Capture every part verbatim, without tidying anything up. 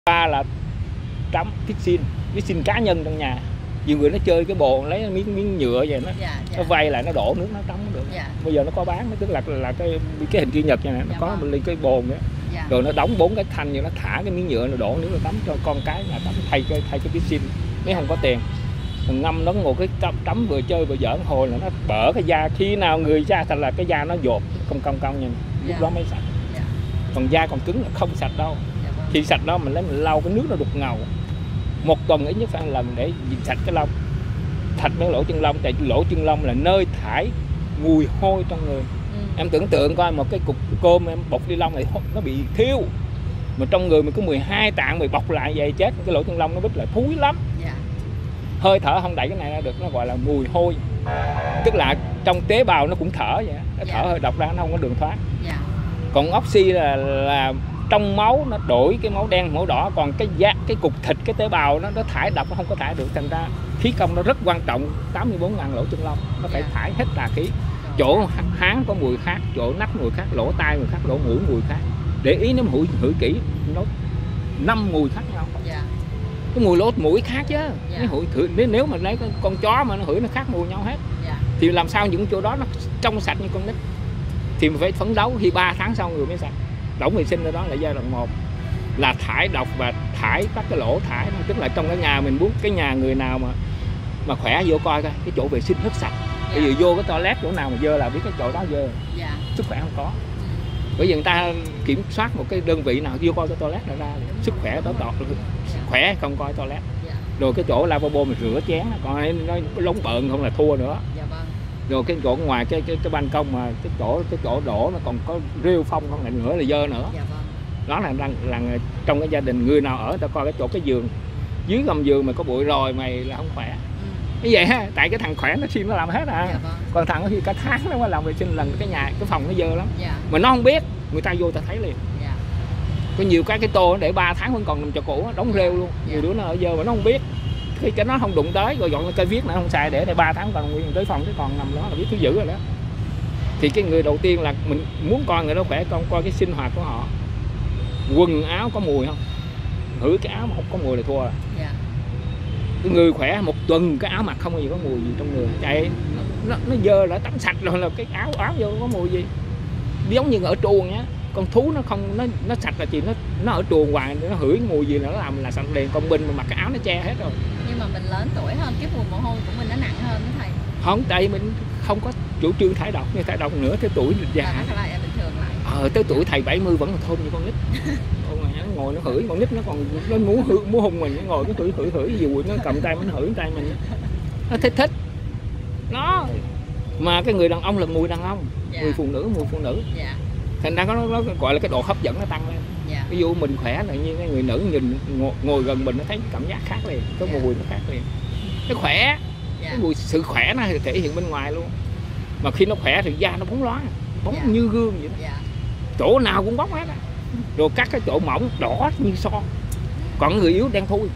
Ba là tắm fixing, fixing cá nhân trong nhà. Nhiều người nó chơi cái bồn lấy miếng miếng nhựa vậy nó dạ, dạ. nó vay lại nó đổ nước nó tắm được. Dạ. Bây giờ nó có bán, nó tức là là cái cái hình chữ nhật này nè, nó dạ, có vâng. một ly cái bồn nữa. Dạ. Rồi nó đóng bốn cái thanh như nó thả cái miếng nhựa nó đổ nước nó tắm cho con cái là tắm thay cái thay cái fixing. Nếu không có tiền. Thằng ngâm nó ngồi cái tắm, tắm vừa chơi vừa giỡn hồi là nó bở cái da, khi nào người da thành là cái da nó dột cong cong cong như lúc dạ. đó mới sạch. Dạ. Còn da còn cứng là không sạch đâu. Dạ, vâng. Khi sạch đó mình lấy mình lau cái nước nó đục ngầu. Một tuần ít nhất phải một lần để sạch cái lông, sạch cái lỗ chân lông, tại lỗ chân lông là nơi thải mùi hôi trong người. Ừ. Em tưởng tượng coi một cái cục cơm em bọc ni lông này nó bị thiêu, mà trong người mình có mười hai tạng mày bọc lại vậy chết cái lỗ chân lông nó bít lại thúi lắm. Dạ. Hơi thở không đẩy cái này ra được, nó gọi là mùi hôi, tức là trong tế bào nó cũng thở vậy, nó dạ. thở hơi độc ra nó không có đường thoát. Dạ. Còn oxy là là trong máu nó đổi cái máu đen máu đỏ, còn cái da cái cục thịt cái tế bào nó nó thải độc nó không có thải được, thành ra khí công nó rất quan trọng. Tám mươi bốn ngàn lỗ chân lông nó phải yeah. thải hết tà khí. Chỗ háng có mùi khác, chỗ nách mùi khác, lỗ tai mùi khác, lỗ mũi mùi khác. Để ý nếu hửi hửi kỹ nó năm mùi khác nhau. Yeah. Cái mùi lỗ mũi khác chứ. Yeah. Nếu, hửi, nếu nếu mà lấy con chó mà nó hửi nó khác mùi nhau hết. Yeah. Thì làm sao những chỗ đó nó trong sạch như con nít. Thì mình phải phấn đấu khi ba tháng sau người mới sạch. Tổng vệ sinh đó là giai đoạn một là thải độc và thải các cái lỗ thải, tức là trong cái nhà mình muốn cái nhà người nào mà mà khỏe vô coi coi cái chỗ vệ sinh rất sạch. Dạ. Bây giờ vô cái toilet chỗ nào mà dơ là biết cái chỗ đó dơ. Dạ. Sức khỏe không có. Ừ. Bởi vì người ta kiểm soát một cái đơn vị nào vô coi cái toilet là ra sức khỏe đó đọt dạ. khỏe không coi toilet. Dạ. Rồi cái chỗ lavabo mình rửa chén còn nó lống bợn không là thua nữa. Dạ, vâng. Rồi cái chỗ ngoài cái cái, cái ban công mà cái chỗ cái chỗ đổ nó còn có rêu phong không lại nữa là dơ nữa. Dạ, vâng. Đó là, là là trong cái gia đình người nào ở người ta coi cái chỗ cái giường dưới gầm giường mà có bụi rồi mày là không khỏe. Ừ. Như vậy ha, tại cái thằng khỏe nó xin nó làm hết à. Dạ, vâng. Còn thằng khi cả tháng nó mới làm vệ sinh lần cái nhà cái phòng nó dơ lắm. Dạ. Mà nó không biết, người ta vô ta thấy liền. Dạ. Có nhiều cái cái tô để ba tháng vẫn còn nằm cho cũ đóng rêu luôn. Dạ. Nhiều đứa nó ở dơ mà nó không biết. Khi cái nó không đụng tới rồi dọn cây viết nó không xài để để ba tháng còn nguyên tới phòng cái còn nằm đó là biết thứ dữ rồi đó. Thì cái người đầu tiên là mình muốn coi người đó khỏe, con coi cái sinh hoạt của họ. Quần áo có mùi không? Hửi cái áo mà không có mùi là thua rồi. Yeah. Cái người khỏe một tuần cái áo mặc không có gì có mùi gì trong người. Chạy nó nó dơ là tắm sạch rồi là cái áo áo vô có mùi gì. Giống như ở chuồng nhá. Con thú nó không nó nó sạch là gì nó nó ở chuồng hoài nó hửi mùi gì nó làm là sạch liền. Còn mình mà mặc cái áo nó che hết rồi. Nhưng mà mình lớn tuổi hơn cái mùi mồ hôi của mình nó nặng hơn đó thầy. Không, tại mình không có chủ trương thải độc, như thải độc nữa tới tuổi già. À, nó lại bình thường lại. Ờ tới tuổi thầy bảy mươi vẫn là thôn như con nít. Nó ngồi nó hửi, con nít nó còn nó muốn hửi, muốn hung mình, nó ngồi cái hửi hửi hửi gì nó cầm tay nó hửi tay mình. Nó thích thích. Nó mà cái người đàn ông là mùi đàn ông, dạ. Mùi phụ nữ, mùi phụ nữ. Dạ. Thành ra nó, nó gọi là cái độ hấp dẫn nó tăng lên. Dạ. Ví dụ mình khỏe là như cái người nữ nhìn ngồi, ngồi gần mình nó thấy cảm giác khác liền, cái dạ. Mùi nó khác liền. Nó khỏe. Dạ. Cái mùi sự khỏe nó thể hiện bên ngoài luôn. Mà khi nó khỏe thì da nó bóng loáng, bóng dạ. Như gương vậy đó. Dạ. Chỗ nào cũng bóng hết á. Rồi các cái chỗ mỏng đỏ như son, còn người yếu đen thui.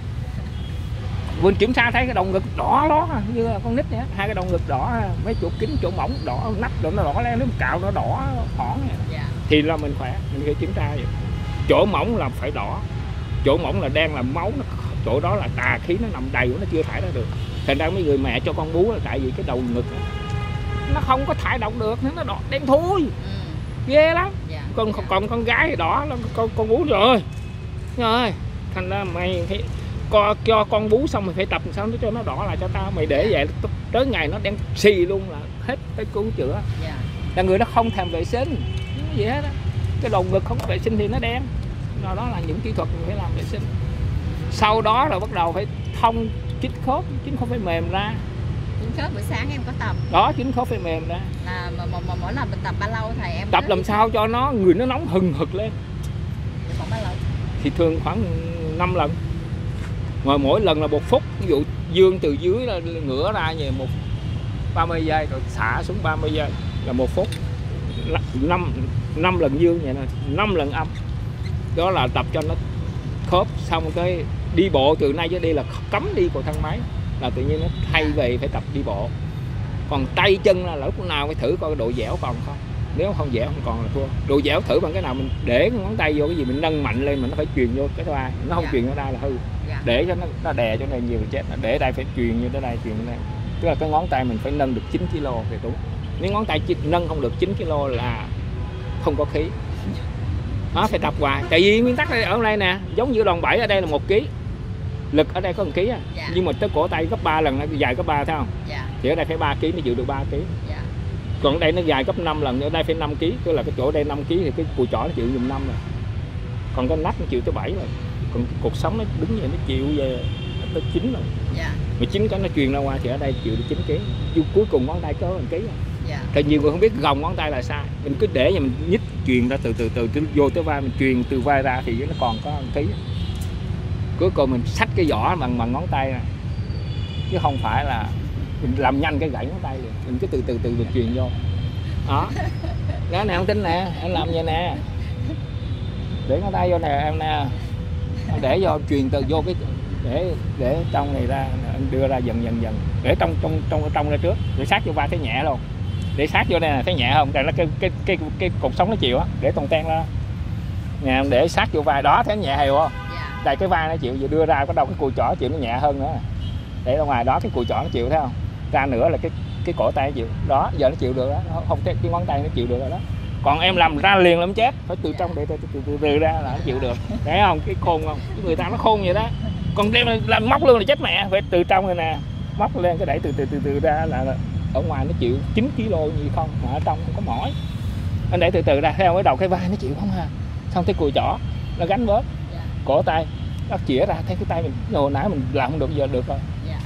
Bên kiểm tra thấy cái đầu ngực đỏ đó như là con nít vậy, hai cái đầu ngực đỏ, mấy chỗ kính chỗ mỏng đỏ, nắp rồi nó đỏ lên, nếu cạo nó đỏ hỏn yeah. Thì là mình khỏe, mình phải kiểm tra vậy. Chỗ mỏng là phải đỏ, chỗ mỏng là đen là máu, nó, chỗ đó là tà khí nó nằm đầy nó chưa thải ra được. Thành ra mấy người mẹ cho con bú là tại vì cái đầu ngực đó, nó không có thải độc được nên nó đỏ đen thui. Ừ. Ghê lắm. Yeah. Còn yeah. còn con gái thì đỏ con con bú rồi rồi thành ra mày phải co cho con bú xong mày phải tập sao nó cho nó đỏ lại cho tao, mày để vậy tới ngày nó đen xì luôn là hết cái cứu chữa. Yeah. Là người nó không thèm vệ sinh gì hết á, cái đầu ngực không có vệ sinh thì nó đen. Rồi đó là những kỹ thuật mình phải làm vệ sinh. Sau đó là bắt đầu phải thông chích khớp, chích khớp phải mềm ra. Chích khớp buổi sáng em có tập đó, chích khớp phải mềm ra. Là mà, mà, mà mỗi lần mình tập bao lâu thầy em tập làm sao cho nó người nó nóng hừng hực lên. Khoảng bao lâu? Thì thường khoảng năm lần. Mà mỗi lần là một phút, ví dụ dương từ dưới là ngửa ra về một ba mươi giây rồi xả xuống ba mươi giây là một phút. Năm năm lần dương vậy nè, năm lần âm. Đó là tập cho nó khớp, xong cái đi bộ từ nay tới đi là cấm đi cầu thang máy, là tự nhiên nó thay về phải tập đi bộ. Còn tay chân là lúc nào phải thử coi độ dẻo còn không. Nếu không dẻo không còn là thua. Độ dẻo thử bằng cái nào, mình để cái ngón tay vô cái gì mình nâng mạnh lên mà nó phải truyền vô cái vai, nó không dạ. truyền vô đây là hư. Dạ. Để cho nó, nó đè chỗ này nhiều là chết, để đây phải truyền như tới đây, truyền như đây. Tức là cái ngón tay mình phải nâng được chín ki lô thì đúng. Nếu ngón tay nâng không được chín ki lô là không có khí. Nó phải tập hoài. Tại vì nguyên tắc ở đây nè, giống như đòn bẩy ở đây là một ký. Lực ở đây có một ký à. Dạ. Nhưng mà tới cổ tay gấp ba lần, nó dài gấp ba thấy không? Dạ. Thì ở đây phải ba ký mới chịu được ba ký. Dạ. Còn ở đây nó dài gấp năm lần, ở đây phải năm ký, tức là cái chỗ đây năm ký thì cái cùi chỏ nó chịu dùng năm rồi. Còn cái nách nó chịu tới bảy rồi. Còn cái cột sống nó đứng vậy nó chịu về tới chín rồi. Dạ. Mà chín cái nó truyền ra ngoài thì ở đây chịu được chín ký. Nhưng cuối cùng ngón tay có một ký rồi. Dạ. Tại nhiều người không biết gồng ngón tay là sai. Mình cứ để cho mình nhích truyền ra từ từ từ, từ vô tới vai, mình truyền từ vai ra thì nó còn có một ký. Cuối cùng mình xách cái vỏ bằng bằng ngón tay này. Chứ không phải là mình làm nhanh cái gãy ngón tay liền. Mình cứ từ từ từ mình truyền vô. Đó. Đó nè, không tin nè, em làm vậy nè. Để ngón tay vô nè em nè. Để vô truyền từ vô cái để để trong này ra, đưa ra dần dần dần. Để trong trong trong trong ra trước, để sát vô vai thấy nhẹ luôn. Để sát vô đây nè, thấy nhẹ không? Đây là cái cái cái cái cột sống nó chịu á, để toàn ten ra. Nè, để sát vô vai đó thấy nhẹ hiểu không? Yeah. Đây cái vai nó chịu, giờ đưa ra có đâu cái cùi chỏ chịu nó nhẹ hơn nữa. Để ra ngoài đó cái cùi chỏ nó chịu thấy không? Ra nữa là cái cái cổ tay nó chịu. Đó, giờ nó chịu được đó, không cái, cái ngón tay nó chịu được rồi đó. Còn em làm ra liền làm chết, phải từ trong để từ từ, từ, từ ra là nó chịu được. Thấy không? Cái khôn không? Cái người ta nó khôn vậy đó. Còn đem làm móc luôn là chết mẹ, phải từ trong này nè, móc lên cái đẩy từ từ từ từ ra là, là ở ngoài nó chịu chín ki lô gì không, mà ở trong không có mỏi. Anh để từ từ ra theo cái đầu cái vai nó chịu không ha. Xong cái cùi chỏ nó gánh bớt. Yeah. Cổ tay nó chĩa ra, thấy cái tay mình hồi nãy mình làm không được giờ được rồi. Yeah.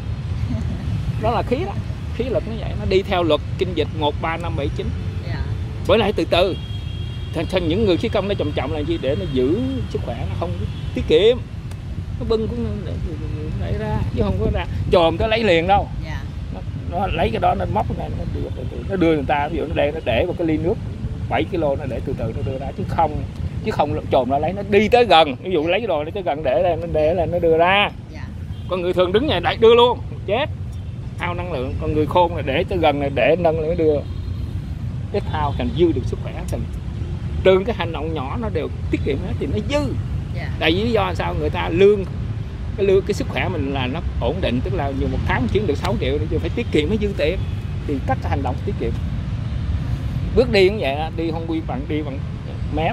Đó là khí đó, khí lực nó vậy, nó đi theo luật kinh dịch một ba năm bảy chín. Yeah. Bởi lại từ từ. Thành, thành những người khí công nó chậm chậm là gì, để nó giữ sức khỏe, nó không tiết kiệm. Nó bưng cũng để, để ra chứ không có ra chồm tới lấy liền đâu. Yeah. Nó, nó lấy cái đó nó móc cái này nó đưa, nó đưa người ta, ví dụ nó để nó để vào cái ly nước bảy ki lô, nó để từ từ nó đưa ra, chứ không chứ không chồm nó lấy, nó đi tới gần, ví dụ lấy cái đồ đi tới gần để lên nó để là nó đưa ra. Yeah. Còn người thường đứng này đẩy đưa luôn chết, hao năng lượng. Còn người khôn là để tới gần này để nâng lại nó đưa, ít hao thành dư được sức khỏe, thành từng cái hành động nhỏ nó đều tiết kiệm hết thì nó dư. Yeah. Tại vì lý do sao người ta lương cái lương cái sức khỏe mình là nó ổn định, tức là nhiều một tháng kiếm được sáu triệu thì phải tiết kiệm mới dư tiền, thì tất cả hành động tiết kiệm. Bước đi cũng vậy, đi không quy bằng đi bằng mép,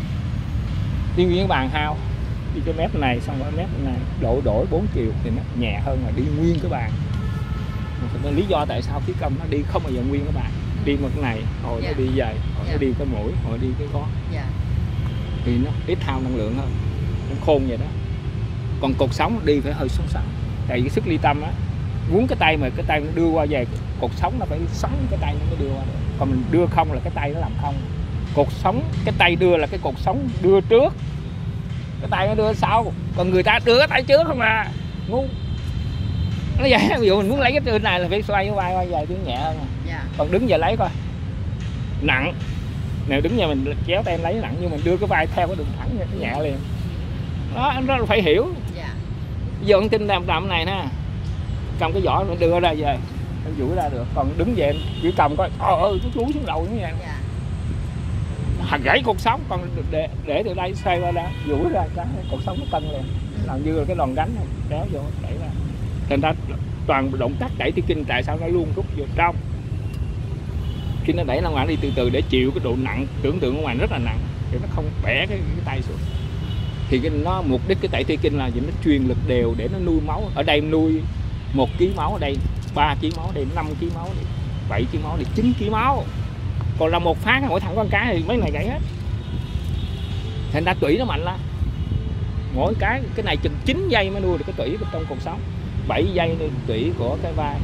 đi nguyên bàn hao, đi cái mép này xong rồi mép này đổi đổi bốn chiều thì nó nhẹ hơn là đi nguyên cái bàn. Lý do tại sao khí công nó đi không bao giờ nguyên cái bàn, đi một cái này hồi yeah. nó đi dài, hồi yeah. nó đi cái mũi, hồi đi cái gót. Yeah. Thì nó ít hao năng lượng hơn, nó khôn vậy đó. Còn cột sống đi phải hơi sống sống, tại vì cái sức ly tâm á, muốn cái tay mà cái tay nó đưa qua về cột sống nó phải sống cái tay nó mới đưa qua được. Còn mình đưa không là cái tay nó làm không. Cột sống cái tay đưa là cái cột sống đưa trước, cái tay nó đưa sau. Còn người ta đưa cái tay trước không à, ngu. Nó vậy, ví dụ mình muốn lấy cái tên này là phải xoay cái vai qua về tiếng nhẹ hơn. Yeah. Còn đứng giờ lấy coi nặng, nếu đứng giờ mình kéo tay em lấy nặng, nhưng mình đưa cái vai theo cái đường thẳng nó nhẹ liền. Đó, nó phải hiểu. Yeah. Bây giờ con tin làm làm này nè, cầm cái vỏ nó đưa ra về, em duỗi ra được. Còn đứng về chỉ cầm coi, ôi ơi nó chúi xuống đầu như vậy. Yeah. Hạt gãy cột sống, còn để để từ đây xoay qua ra, duỗi ra cái cột sống nó cân liền, làm như là cái đòn gánh này, kéo vô đẩy ra. Thành ra toàn động tác đẩy ti kinh tại sao nó luôn rút vô trong. Khi nó đẩy ra ngoài đi từ từ để chịu cái độ nặng, tưởng tượng ở ngoài rất là nặng thì nó không bẻ cái, cái tay xuống. Thì cái nó mục đích cái tẩy ti kinh là gì, nó truyền lực đều để nó nuôi máu. Ở đây nuôi một ký máu, ở đây ba ký máu, ở đây năm ký máu, bảy ký máu, đây chín ký máu. Còn là một phát mỗi thằng con cá thì mấy này gãy hết. Thành ra tủy nó mạnh lắm. Mỗi cái cái này chừng chín giây mới nuôi được cái tủy trong cột sống, bảy giây nuôi tủy của cái vai,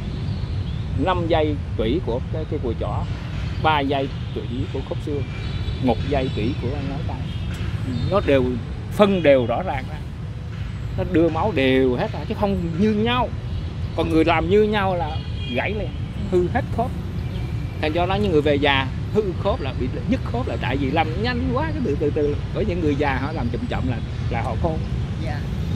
năm giây tủy của cái cái cùi chỏ, ba giây tủy của khớp xương, một giây tủy của ngón tay. Nó đều phân đều rõ ràng ra, nó đưa máu đều hết ra chứ không như nhau. Còn người làm như nhau là gãy liền, hư hết khớp. Thành do đó những người về già hư khớp là bị nhức khớp là tại vì làm nhanh quá, cái từ từ từ. Bởi những người già họ làm chậm chậm là là họ khôn. Yeah.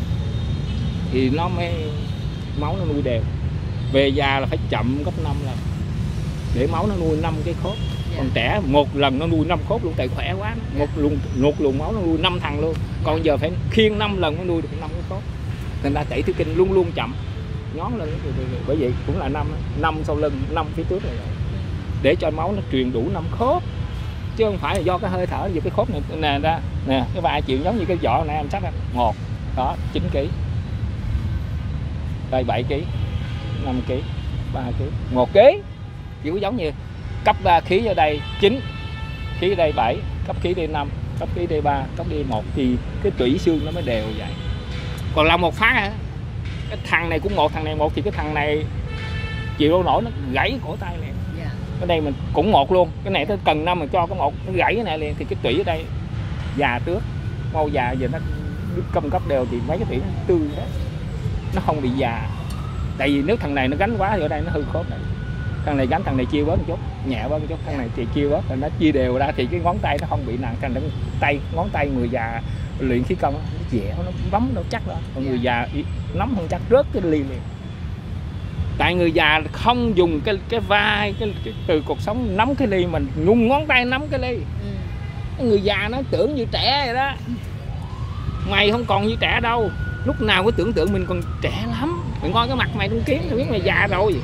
Thì nó mới máu nó nuôi đều. Về già là phải chậm gấp năm lần để máu nó nuôi năm cái khớp. Còn trẻ một lần nó nuôi năm khốt luôn, tại khỏe quá, một luồng một luồng máu nó nuôi năm thằng luôn. Còn giờ phải khiêng năm lần mới nuôi được năm cái khốt. Thành ra tẩy thủy kinh luôn luôn chậm, nhón lên, bởi vậy cũng là năm năm sau lưng, năm phía trước này, để cho máu nó truyền đủ năm khốt, chứ không phải là do cái hơi thở. Vì cái khốt này nè ra nè, cái vài chuyện giống như cái vỏ này em chắc một đó chín ký, đây bảy ký, năm ký, ba ký, một ký, kiểu giống như cấp khí ở đây chín, khí ở đây bảy, cấp khí đây năm, cấp khí đây ba, cấp đây một, thì cái tủy xương nó mới đều vậy. Còn là một phát hả? Cái thằng này cũng một, thằng này một, thì cái thằng này chịu đâu nổi, nó gãy cổ tay liền. Yeah. Cái đây mình cũng một luôn, cái này tới cần năm mà cho cái một nó gãy cái này liền, thì cái tủy ở đây già trước, mau già giờ nó câm cấp đều thì mấy cái tủy nó tươi hết, nó không bị già. Tại vì nếu thằng này nó gánh quá thì ở đây nó hư khớp này. Thằng này gánh, thằng này chia bớt một chút, nhẹ bớt một chút, thằng này thì chia bớt rồi nó chia đều ra thì cái ngón tay nó không bị nặng. Thằng tay ngón tay người già luyện khí công nó dẻo, nó bấm nó chắc đó. Còn người già nắm không chắc rớt cái ly liền. Tại người già không dùng cái cái vai cái, cái từ cuộc sống nắm cái ly, mình nhung ngón tay nắm cái ly. Ừ. Người già nó tưởng như trẻ vậy đó. Mày không còn như trẻ đâu, lúc nào cứ tưởng tượng mình còn trẻ lắm. Mày coi cái mặt mày trong kiến thì biết mày già rồi.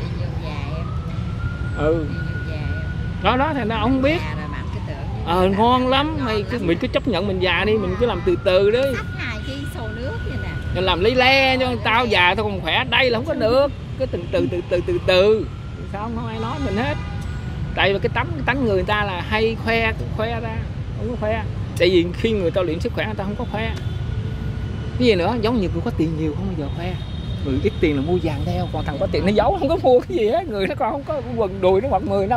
Ừ. Đó đó thì nó không biết. Ờ ngon lắm, mày cứ mình cứ chấp nhận mình già đi, mình cứ làm từ từ đi. Mình làm lấy le cho tao già tao còn khỏe, đây là không có được. Cứ từ từ từ từ từ từ. Sao không ai nói mình hết. Tại vì cái tấm cái tánh người, người ta là hay khoe, khoe ra, không có khoe. Tại vì khi người ta luyện sức khỏe người ta không có khoe. Cái gì nữa, giống như người có tiền nhiều không bao giờ khoe. Người ít tiền là mua vàng đeo, còn thằng có tiền nó giấu không có mua cái gì hết, người nó còn không có quần đùi nó mặc mười năm.